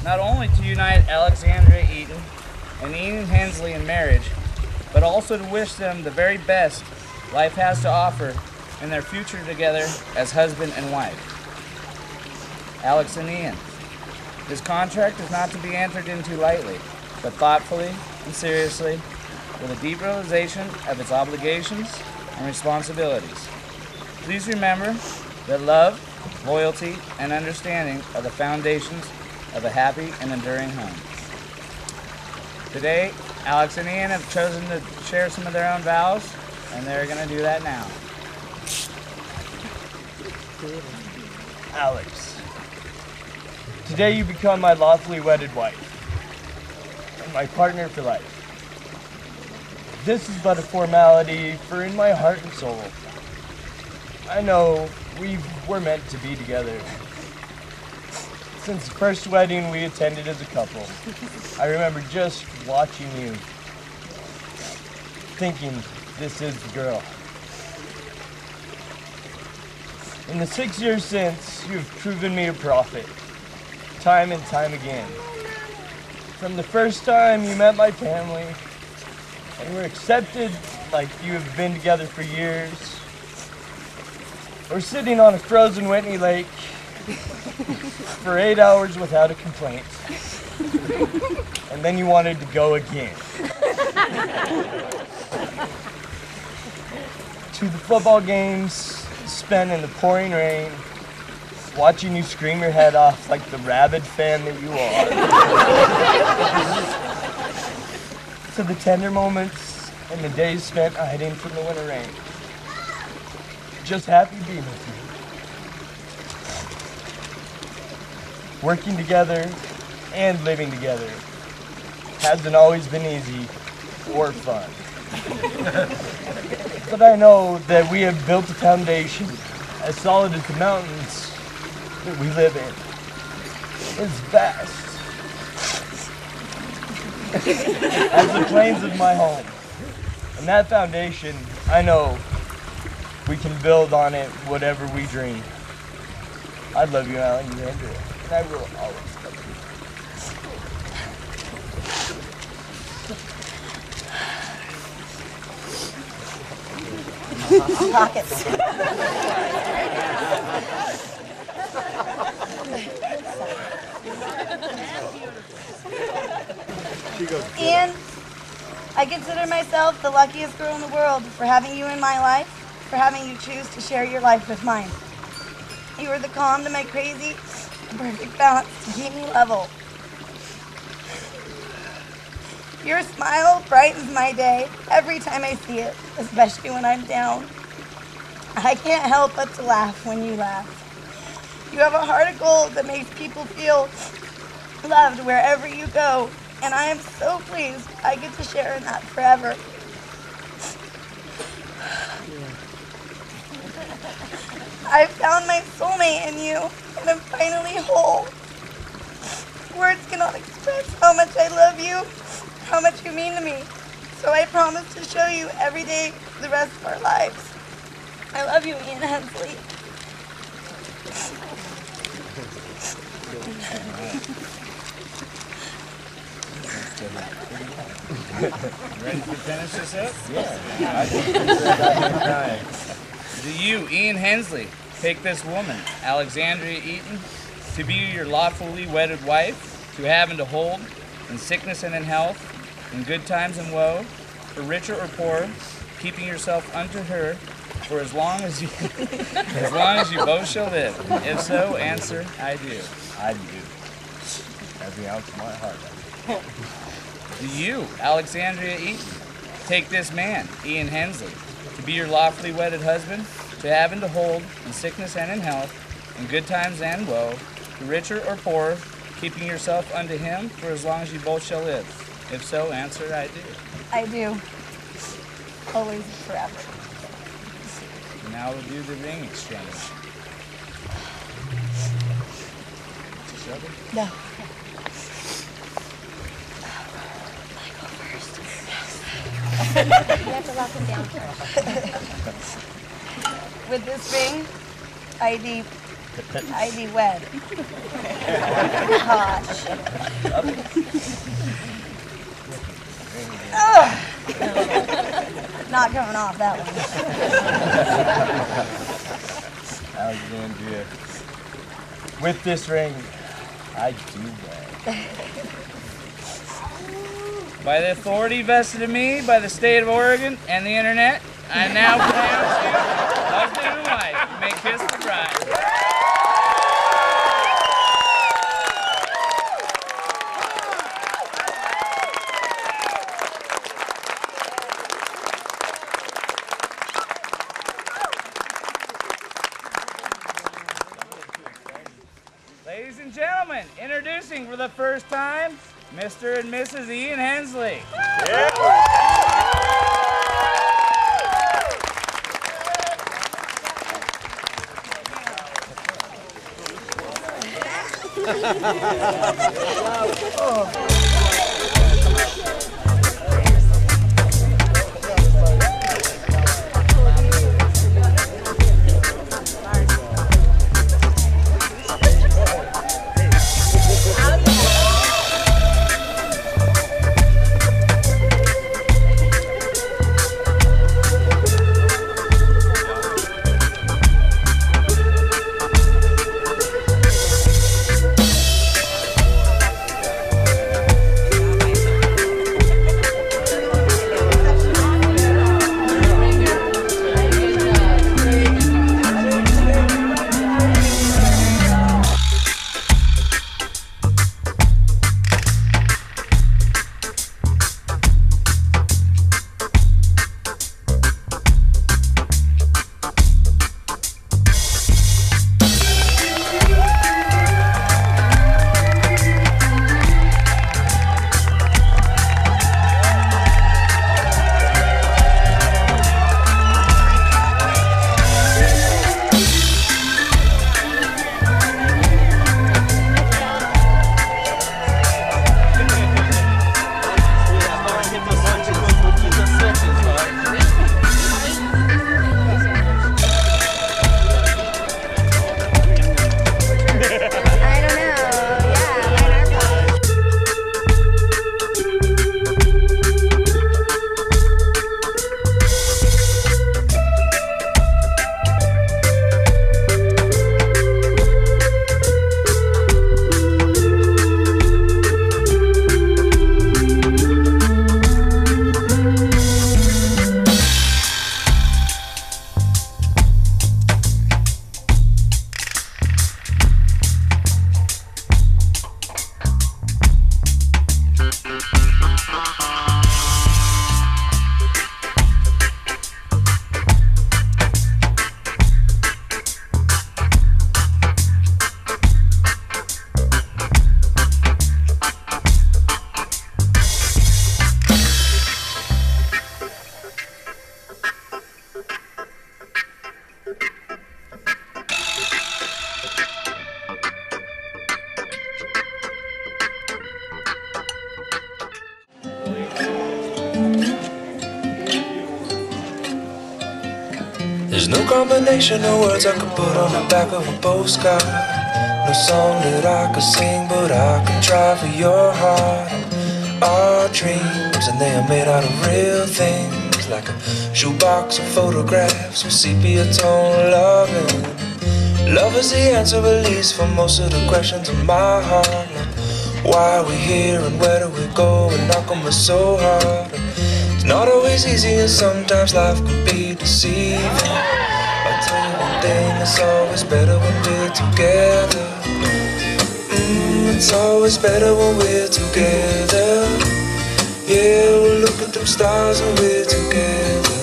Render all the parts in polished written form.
not only to unite Alexandria Eaton and Ian Hensley in marriage, but also to wish them the very best life has to offer in their future together as husband and wife. Alex and Ian, this contract is not to be entered into lightly, but thoughtfully and seriously, with a deep realization of its obligations and responsibilities. Please remember that love, loyalty, and understanding are the foundations of a happy and enduring home. Today, Alex and Ian have chosen to share some of their own vows, and they're going to do that now. Alex, today you become my lawfully wedded wife and my partner for life. This is but a formality, for in my heart and soul, I know we're meant to be together. Since the first wedding we attended as a couple, I remember just watching you, thinking, this is the girl. In the 6 years since, you have proven me a prophet, time and time again. From the first time you met my family, and were accepted like you have been together for years, or sitting on a frozen Whitney Lake for 8 hours without a complaint, and then you wanted to go again. To the football games spent in the pouring rain, watching you scream your head off like the rabid fan that you are. To the tender moments and the days spent hiding from the winter rain. Just happy being with you. Working together and living together hasn't always been easy or fun. But I know that we have built a foundation as solid as the mountains that we live in. It's vast as the plains of my home. And that foundation, I know we can build on it whatever we dream. I love you, Alexandria, and I will always love you. Pockets. Ian, I consider myself the luckiest girl in the world for having you in my life, for having you choose to share your life with mine. You are the calm to my crazy, the perfect balance to keep me level. Your smile brightens my day every time I see it, especially when I'm down. I can't help but to laugh when you laugh. You have a heart of gold that makes people feel loved wherever you go, and I am so pleased I get to share in that forever. I found my soulmate in you, and I'm finally whole. Words cannot express how much I love you, how much you mean to me. So I promise to show you every day for the rest of our lives. I love you, Ian Hensley. Ready to finish this up? Yeah. I think it's about time. Do you, Ian Hensley, take this woman, Alexandria Eaton, to be your lawfully wedded wife, to have and to hold, in sickness and in health, in good times and woe, for richer or poorer, keeping yourself unto her for as long as you both shall live? If so, answer, I do. I do. Every ounce of my heart. Do you, Alexandria Eaton, take this man, Ian Hensley, to be your lawfully wedded husband, to have and to hold, in sickness and in health, in good times and woe, for richer or poorer, keeping yourself unto him for as long as you both shall live? If so, answer, I do. I do. Always and forever. Now we'll do the ring exchange. No. You have to lock him down first. With this ring, I I'd be wed. Gosh. Ugh. Not coming off that one. Alexandria, with this ring, I do wed. By the authority vested in me by the state of Oregon and the internet, I now pronounce you husband and wife. You may kiss the bride. Ladies and gentlemen, introducing for the first time, Mr. and Mrs. Ian Hensley. There's no combination of words I could put on the back of a postcard. No song that I could sing, but I can try for your heart. Our dreams, and they are made out of real things, like a shoebox of photographs with sepia tone loving. Love is the answer, at least, for most of the questions in my heart. Like, why are we here and where do we go, and how come we're so hard? It's not always easy, and sometimes life can be deceiving. I'll tell you one thing, it's always better when we're together. It's always better when we're together. Yeah, we'll look at them stars when we're together.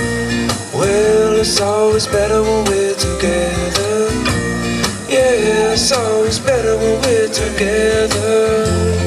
Well, it's always better when we're together. Yeah, it's always better when we're together.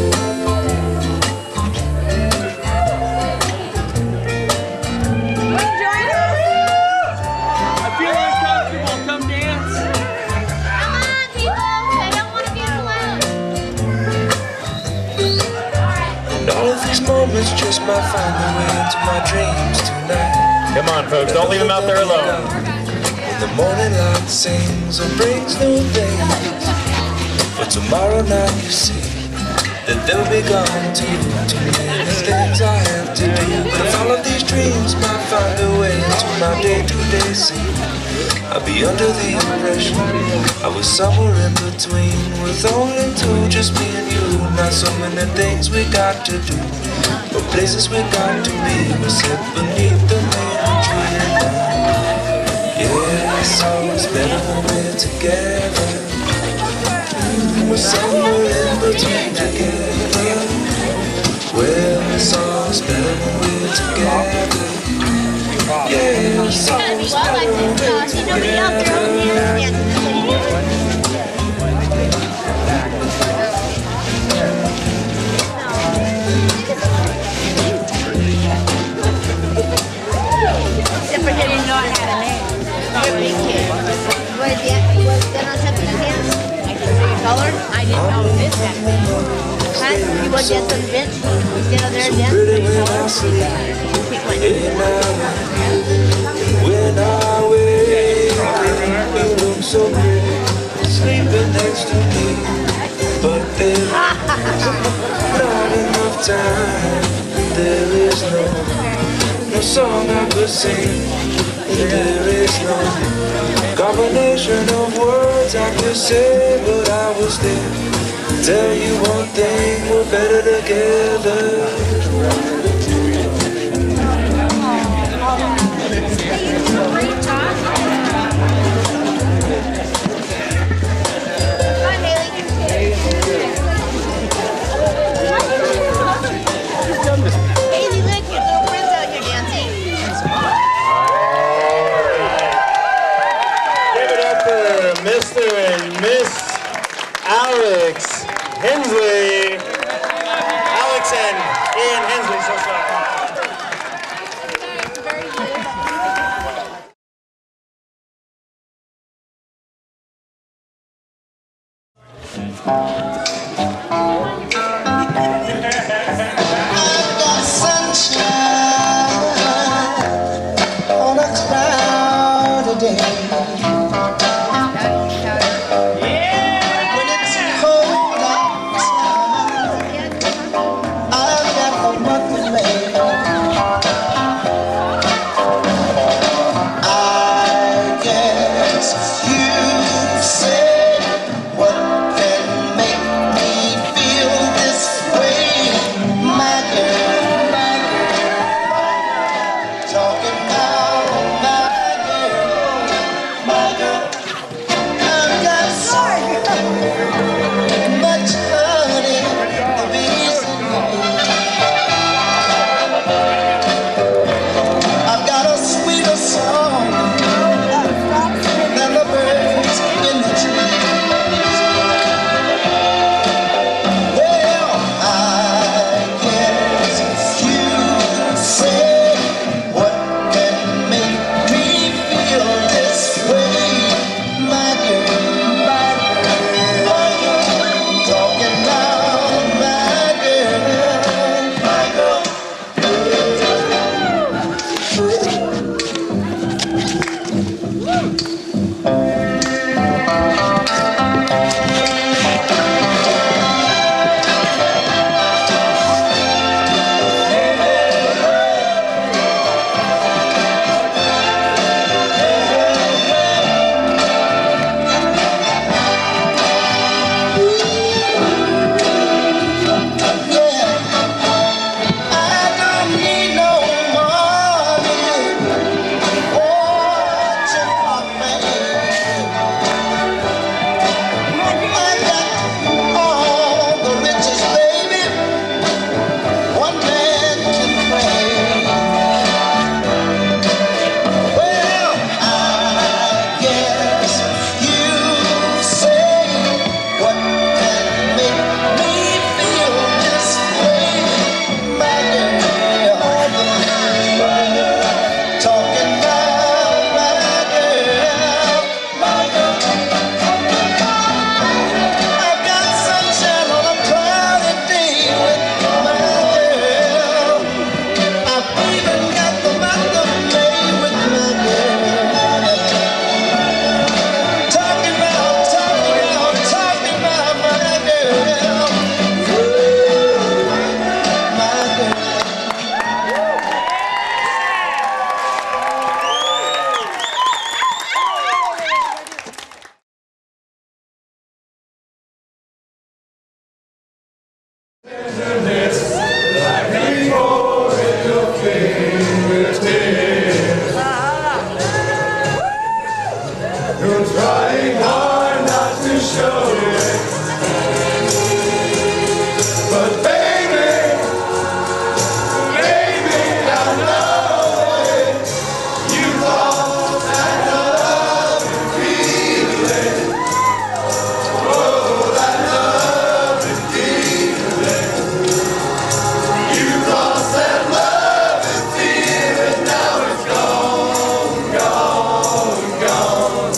Moments just might find their way into my dreams tonight. Come on, folks, don't leave them out there alone. the morning light sings or brings new things. For tomorrow night you see that they'll be gone too. Too many things I have to do. But if all of these dreams might find their way into my day-to-day scene, I'll be under the impression I was somewhere in between, with only two, just me and you. Not so many things we got to do, but places we got to be. We sit beneath the main tree. Yeah, it's always better when we're together. We're somewhere in between together. Well, it's always better when we're together. Yeah, it's always better when we're together. Except for didn't know I had a name. You're a big kid. Was that on something again? I can see your color. I didn't know this had a name. Huh? You was just on the bench? You sit on there and dance? Pretty when I sleep, Pick one. when I wake, you look so pretty, sleeping next to me. But there's not enough time. There is no song I could sing. There is no combination of words I could say, but I was there. Tell you one thing, we're better together. Haley, look, your little friend's out here dancing. Give it up for Mr. and Miss Alex Hensley. Alex and Ian Hensley. So You're trying hard not to show it, but baby, I know it. You lost that love and feeling. Oh, that love and feeling. You lost that love and feeling. Now it's gone, gone, gone.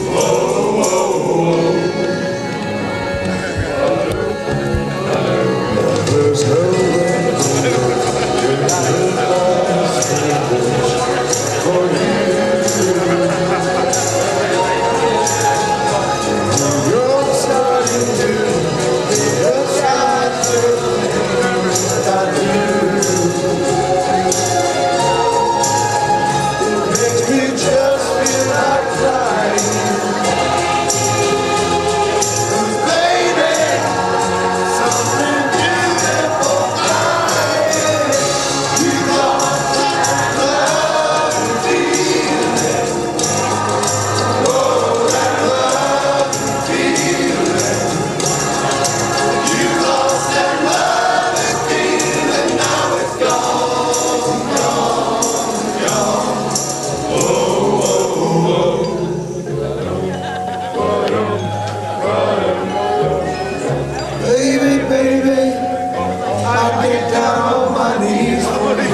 There's no way for you. You're starting to decide that it makes me just feel like crying. Baby, I get down on my knees for you.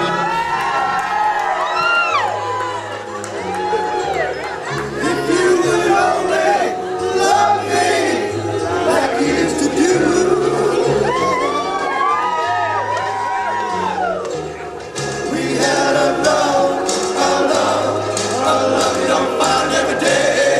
If you would only love me like you used to do. We had a love you don't find every day.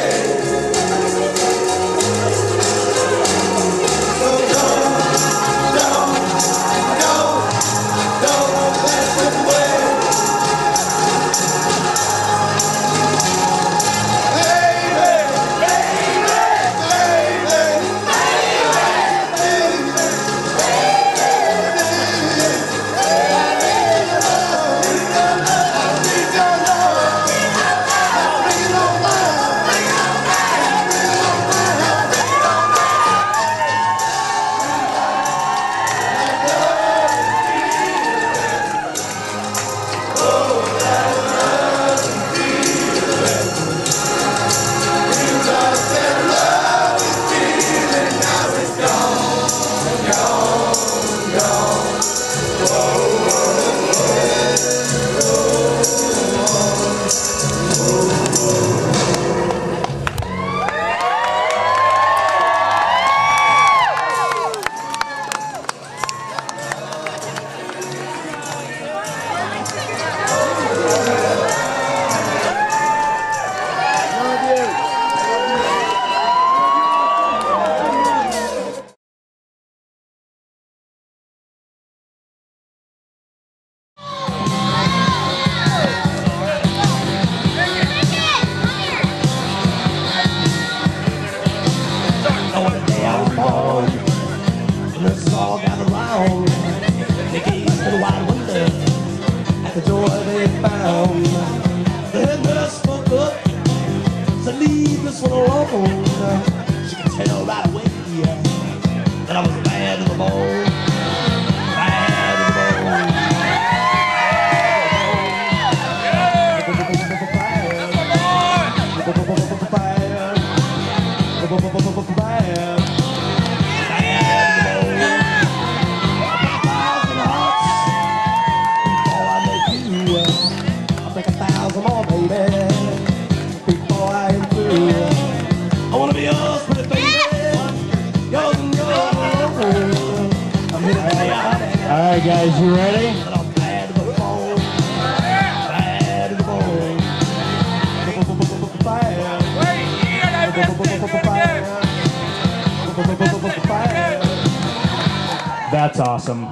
Alright guys, you ready? That's awesome.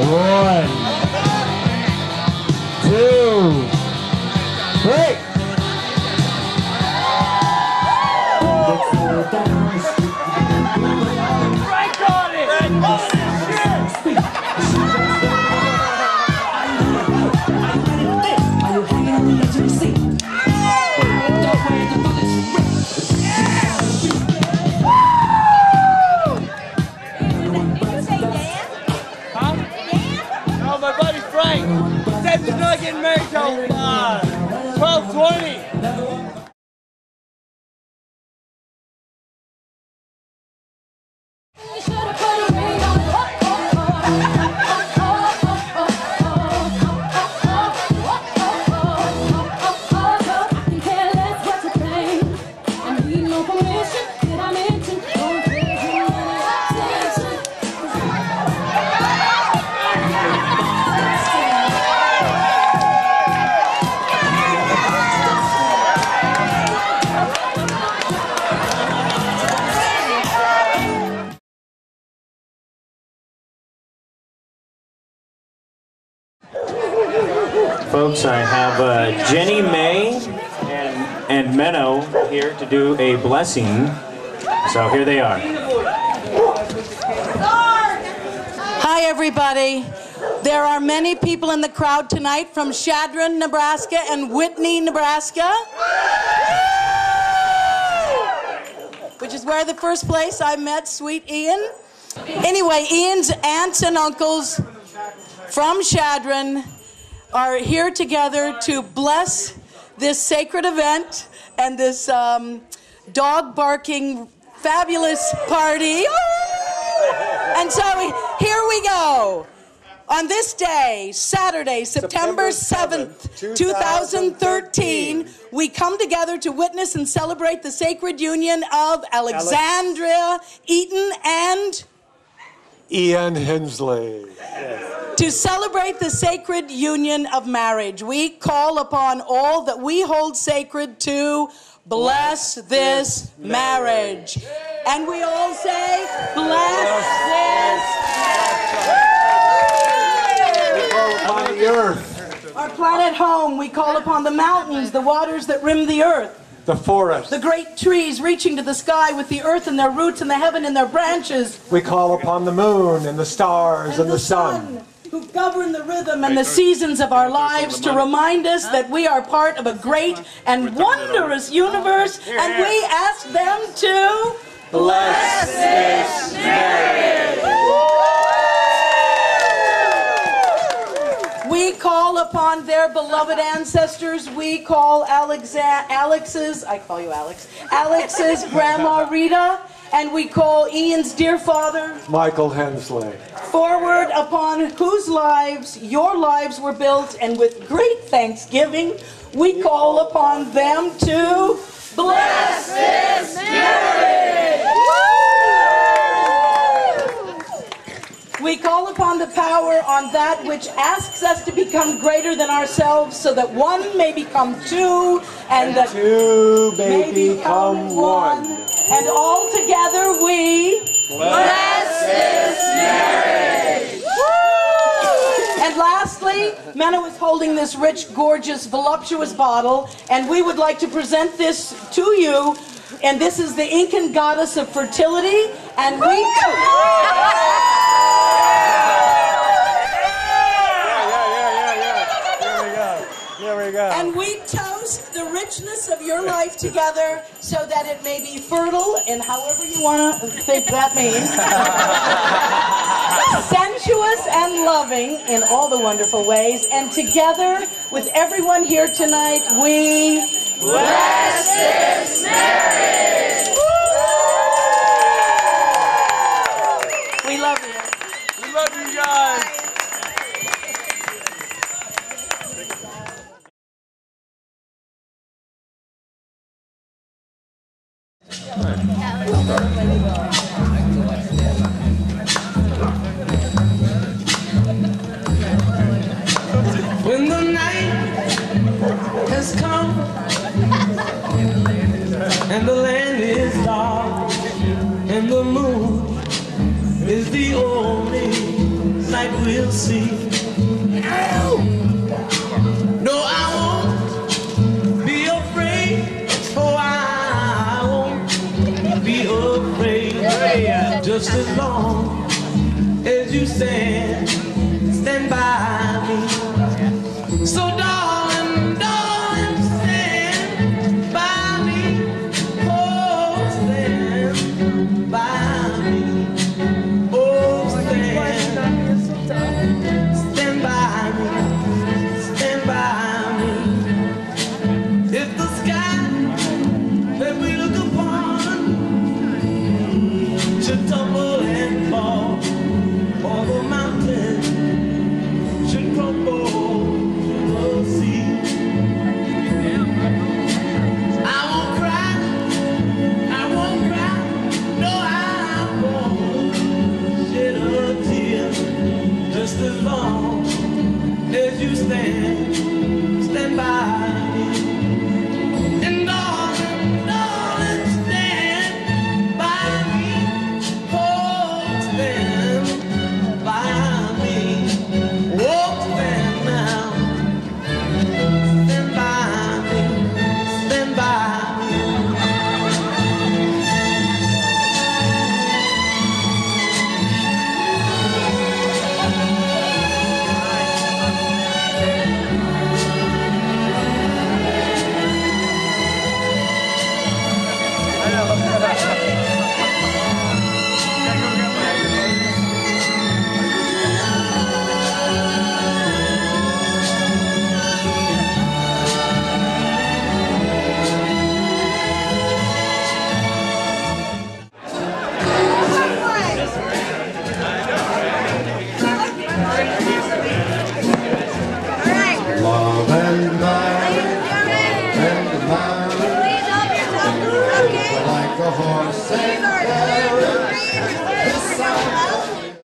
One, two, three. 20. Folks, I have Jenny May and Menno here to do a blessing. So here they are. Hi, everybody. There are many people in the crowd tonight from Chadron, Nebraska and Whitney, Nebraska, which is where the first place I met sweet Ian. Anyway, Ian's aunts and uncles from Chadron are here together to bless this sacred event and this dog barking fabulous party. And so here we go. On this day, Saturday, September 7th, 2013, we come together to witness and celebrate the sacred union of Alexandria Eaton and Ian Hensley. To celebrate the sacred union of marriage, we call upon all that we hold sacred to bless this marriage. And we all say, bless the earth. Our planet home, we call upon the mountains, the waters that rim the earth, The forest. the great trees reaching to the sky with the earth and their roots and the heaven in their branches, We call upon the moon and the stars and the sun. who govern the rhythm and the seasons of our lives to remind us that we are part of a great and wondrous universe, and we ask them to bless this marriage. We call upon their beloved ancestors. We call Alex's, I call you Alex, Alex's Grandma Rita, and we call Ian's dear father, Michael Hensley. forward upon whose lives your lives were built, and with great thanksgiving, we call upon them to bless this marriage. We call upon the power on that which asks us to become greater than ourselves, so that one may become two, and that Two may become one. And all together we bless this marriage. And lastly, Menno is holding this rich, gorgeous, voluptuous bottle, and we would like to present this to you. And this is the Incan goddess of fertility, and we... And we toast the richness of your life together so that it may be fertile in however you want to think that means. Sensuous and loving in all the wonderful ways. And together with everyone here tonight, we bless this marriage. We love you. We love you guys. When the night has come and the land is dark and the moon is the only light we'll see. No, I won't be afraid. Oh, I won't be afraid. Just as long as you stand by me. So darling, darling, stand by me. Oh, stand by me. Oh, stand by me. Stand by me. stand by.